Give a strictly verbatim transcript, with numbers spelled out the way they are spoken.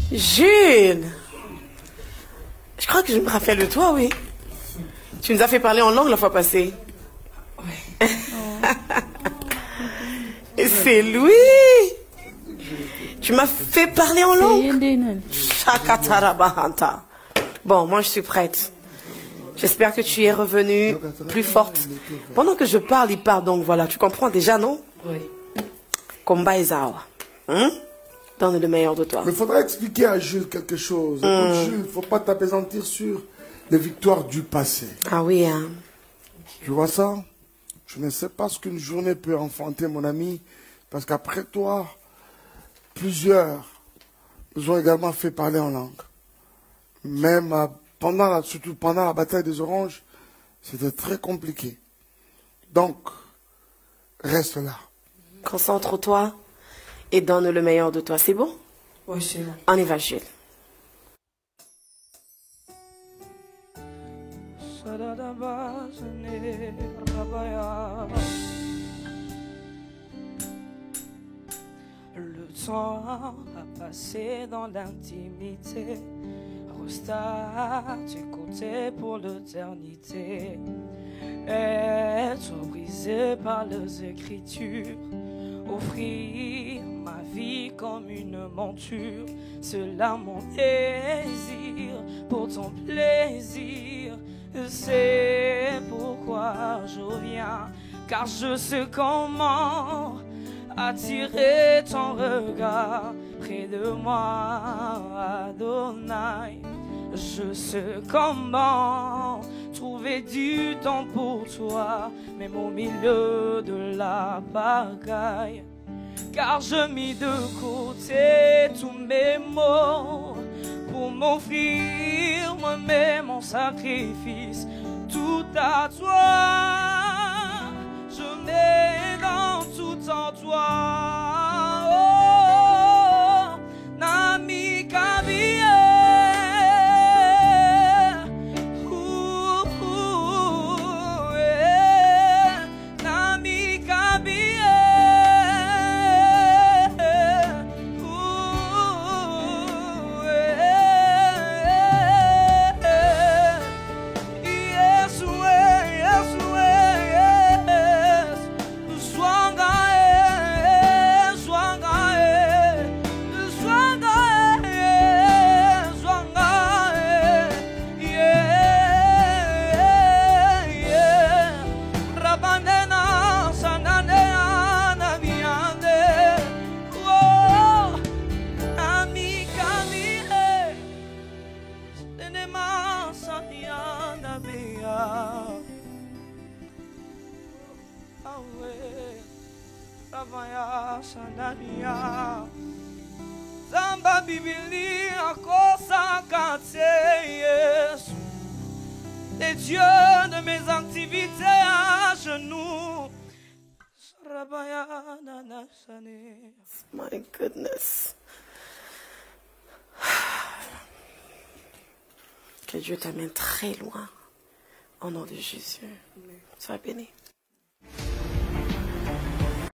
Jules, je crois que je me rappelle de toi, oui. Tu nous as fait parler en langue la fois passée. Oui. Et c'est Louis. Tu m'as fait parler en langue. Shakatarabahanta. Bon, moi je suis prête. J'espère que tu es revenue plus forte. Pendant que je parle, il parle, donc voilà. Tu comprends déjà, non? Oui. Komba Ezawa. Hein? Donne le meilleur de toi. Mais il faudrait expliquer à Jules quelque chose. Mm. Écoute, Jules, il ne faut pas t'apaisantir sur les victoires du passé. Ah oui, hein. Tu vois ça? Je ne sais pas ce qu'une journée peut enfanter, mon ami, parce qu'après toi, plusieurs nous ont également fait parler en langue. Même à, pendant la, surtout pendant la bataille des oranges, c'était très compliqué. Donc, reste là. Concentre-toi et donne le meilleur de toi. C'est bon? Oui, c'est bon. On y va, Jules. Le temps a passé dans l'intimité. Resta tu côté pour l'éternité. Être brisé par les écritures. Offrir ma vie comme une monture. Cela mon désir pour ton plaisir. C'est pourquoi je viens, car je sais comment attirer ton regard près de moi, Adonai. Je sais comment trouver du temps pour toi, même au milieu de la bagaille. Car je mis de côté tous mes maux pour m'offrir moi-même en sacrifice, tout à toi. Je mets dans tout en toi. Oh, Nami Kabie. Zamba Bibili akosa kate les dieux de mes activités à genoux. My goodness. Que Dieu t'amène très loin. Au nom de Jésus. Sois béni.